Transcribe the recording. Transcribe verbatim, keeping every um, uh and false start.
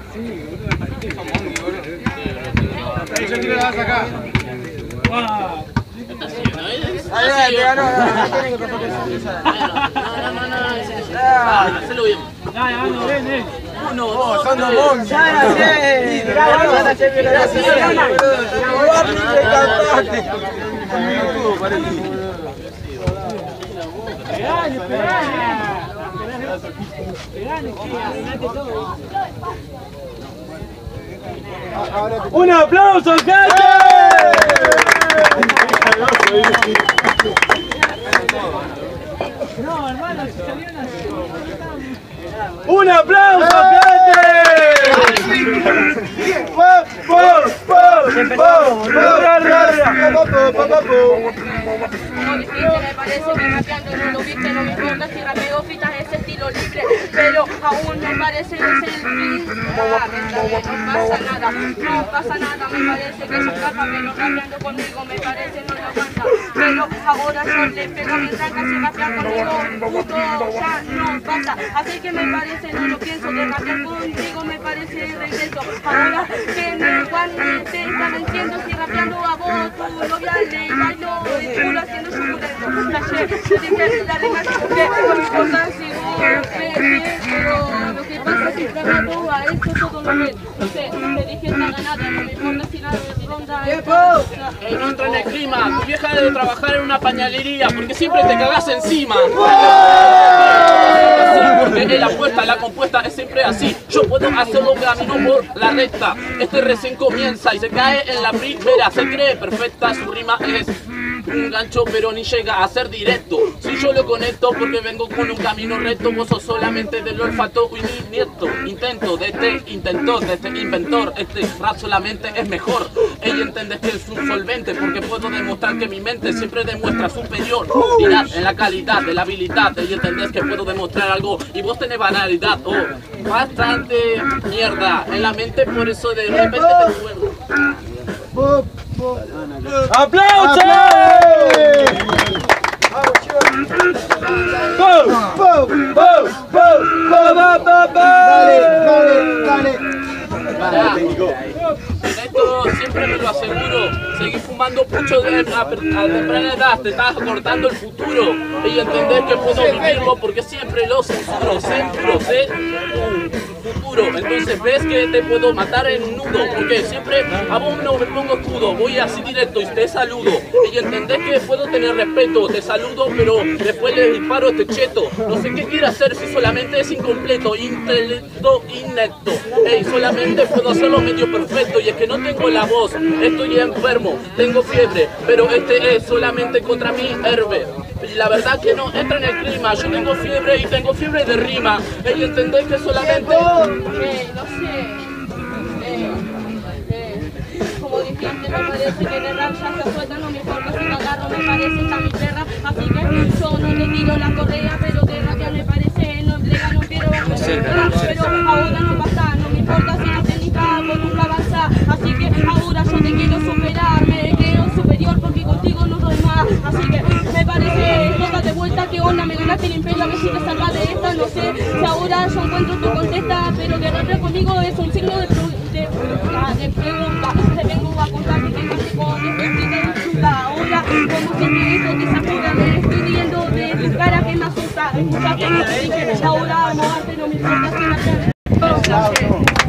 Yo quiero la sacar. Ahí, ahí, no, no, no, tienen que pasar eso. No, no, no, hacelo bien. Ya, ya, no, ven, ven. Uno, dos, son dos monjes. Ya, ya, ya, Pegale, pegale. Pegale, ¡un aplauso, gente! No, hermano, si salieron así. ¡Un aplauso, gente! No dijiste, me parece que rapeando no lo viste, no me importa si rapeo fitas ese estilo libre, pero aún me parece que es el fin. Ah, no pasa nada, no pasa nada, me parece que se escapa, pero rapeando conmigo me parece no lo aguanta, pero ahora yo le pego a mi tranca, si rapea conmigo, puto, ya no pasa, así que me parece, no lo pienso, de rapear contigo me parece regreso, ahora que me aguante, te está venciendo, si rapeando a vos, tu novia le bailo, el culo haciendo suculento, ayer yo dije la rima que no me importa si vos crees, pero lo que pasa es que tragando a eso todo lo que, no sé, te dije está ganada, no me importa si la ronda es... Ey, no entra en el clima, tu vieja debe trabajar en una pañalería, porque siempre te cagás encima. Porque la apuesta, la compuesta es siempre así. Yo puedo hacerlo camino por la recta. Este recién comienza y se cae en la primera. Se cree perfecta, su rima es un gancho pero ni llega a ser directo. Si yo lo conecto porque vengo con un camino recto, vos sos solamente del olfato y nieto. Intento de este inventor, de este inventor, este rap solamente es mejor. Ella entendés que es un solvente porque puedo demostrar que mi mente siempre demuestra superior. Mirad en la calidad de la habilidad, ella entendés que puedo demostrar algo y vos tenés banalidad o oh, bastante mierda en la mente, por eso de repente te muero. ¡Aplausos! Esto siempre me lo aseguro. Seguí fumando pucho de, a, a temprana edad, te estás cortando el futuro. Y entendés que puedo vivirlo porque siempre lo censuro, siempre sé tu futuro. Entonces ves que te puedo matar en un nudo, porque siempre a vos no me pongo escudo, voy así directo y te saludo. Y entendés que puedo tener respeto, te saludo, pero después le disparo a este cheto. No sé qué quiere hacer si solamente es incompleto, intelecto inepto. Ey, solamente puedo hacerlo medio perfecto y es que no tengo la voz, estoy enfermo, tengo fiebre, pero este es solamente contra mí herbe. Y la verdad que no entra en el clima, yo tengo fiebre y tengo fiebre de rima. Ey, entendés que solamente... Eh, no sé, eh, eh, como dijiste, me parece que en el rap ya se suelta, no me importa si te agarro, me parece está mi perra, así que yo no te tiro la correa, pero de rapear me parece, no emplea, no quiero bajar, pero ahora no pasa, no me importa si la técnica vos nunca avanza, así que ahora yo te quiero superar, me creo superior porque contigo no doy más, así que me parece, toca de vuelta, que onda, me ganaste el imperio, a ver si te salvas de esta, no sé, si ahora yo encuentro tu contesta, pero que rapear conmigo es un signo de, de, de, de pregunta, te vengo a contar que tengo que con disfruta, ahora como siempre eso te sacuda, me estoy riendo de tu cara que me asusta, escucha que me dije, ahora no antes no me importa si la